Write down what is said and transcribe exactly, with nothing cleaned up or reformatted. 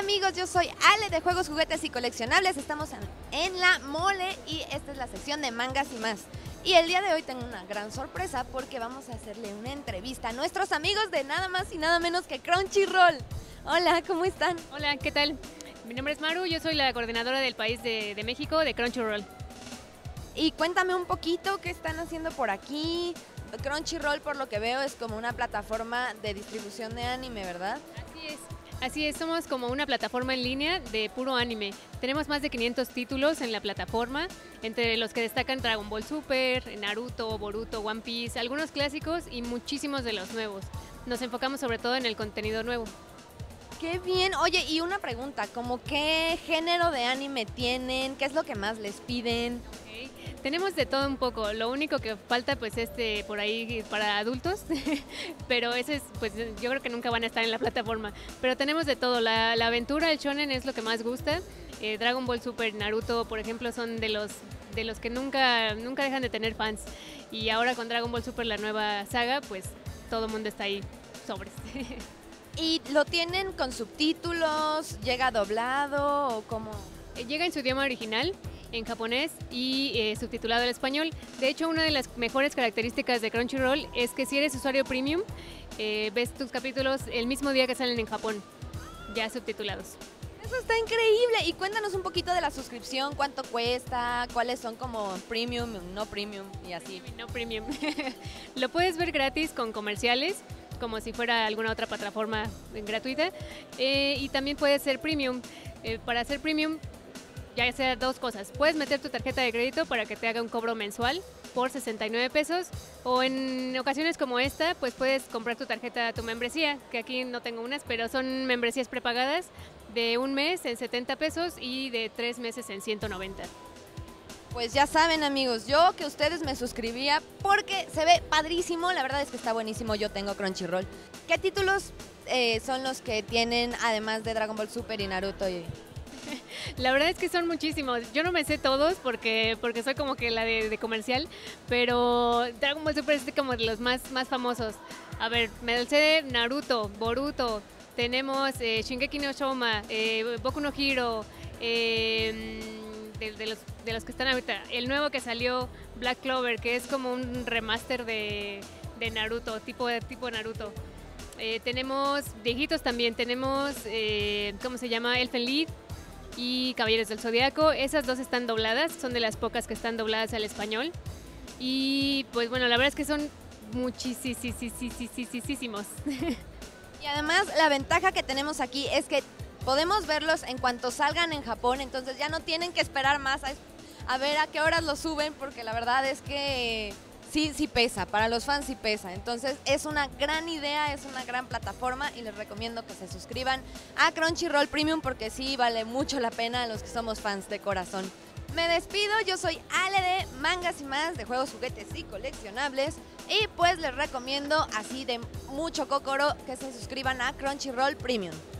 amigos, yo soy Ale de Juegos, Juguetes y Coleccionables. Estamos en, en La Mole y esta es la sección de mangas y más. Y el día de hoy tengo una gran sorpresa porque vamos a hacerle una entrevista a nuestros amigos de nada más y nada menos que Crunchyroll. Hola, ¿cómo están? Hola, ¿qué tal? Mi nombre es Maru, yo soy la coordinadora del país de, de México de Crunchyroll. Y cuéntame un poquito qué están haciendo por aquí. Crunchyroll, por lo que veo, es como una plataforma de distribución de anime, ¿verdad? Así es. Así es, somos como una plataforma en línea de puro anime. Tenemos más de quinientos títulos en la plataforma, entre los que destacan Dragon Ball Super, Naruto, Boruto, One Piece, algunos clásicos y muchísimos de los nuevos. Nos enfocamos sobre todo en el contenido nuevo. ¡Qué bien! Oye, y una pregunta, ¿como qué género de anime tienen? ¿Qué es lo que más les piden? Okay. Tenemos de todo un poco, lo único que falta pues este por ahí para adultos, pero ese es, pues yo creo que nunca van a estar en la plataforma, pero tenemos de todo, la, la aventura, el shonen es lo que más gusta, eh, Dragon Ball Super, Naruto por ejemplo son de los, de los que nunca, nunca dejan de tener fans y ahora con Dragon Ball Super la nueva saga pues todo el mundo está ahí sobres. ¿Y lo tienen con subtítulos? ¿Llega doblado o cómo? Llega en su idioma original, en japonés y eh, subtitulado al español. De hecho, una de las mejores características de Crunchyroll es que si eres usuario premium, eh, ves tus capítulos el mismo día que salen en Japón, ya subtitulados. Eso está increíble. Y cuéntanos un poquito de la suscripción, cuánto cuesta, cuáles son como premium, no premium y así. No premium. Lo puedes ver gratis con comerciales, como si fuera alguna otra plataforma gratuita, eh, y también puede ser premium. Eh, para ser premium, ya sea dos cosas, puedes meter tu tarjeta de crédito para que te haga un cobro mensual por sesenta y nueve pesos, o en ocasiones como esta, pues puedes comprar tu tarjeta, tu membresía, que aquí no tengo unas, pero son membresías prepagadas de un mes en setenta pesos y de tres meses en ciento noventa. Pues ya saben, amigos, yo que ustedes me suscribía porque se ve padrísimo, la verdad es que está buenísimo, yo tengo Crunchyroll. ¿Qué títulos eh, son los que tienen además de Dragon Ball Super y Naruto? Y... La verdad es que son muchísimos, yo no me sé todos porque, porque soy como que la de, de comercial, pero Dragon Ball Super es como de los más, más famosos. A ver, me sé de Naruto, Boruto, tenemos eh, Shingeki no Shouman, eh, Boku no Hero, eh, De, de, los, de los que están ahorita, el nuevo que salió, Black Clover, que es como un remaster de, de Naruto, tipo, tipo Naruto. Eh, tenemos viejitos también, tenemos, eh, ¿cómo se llama? Elfen Lied y Caballeros del Zodiaco. Esas dos están dobladas, son de las pocas que están dobladas al español. Y pues bueno, la verdad es que son muchísimos. Y además la ventaja que tenemos aquí es que podemos verlos en cuanto salgan en Japón, entonces ya no tienen que esperar más a, a ver a qué horas los suben, porque la verdad es que sí, sí pesa, para los fans sí pesa. Entonces es una gran idea, es una gran plataforma y les recomiendo que se suscriban a Crunchyroll Premium porque sí vale mucho la pena a los que somos fans de corazón. Me despido, yo soy Ale de Mangas y Más, de Juegos, Juguetes y Coleccionables, y pues les recomiendo así de mucho cócoro que se suscriban a Crunchyroll Premium.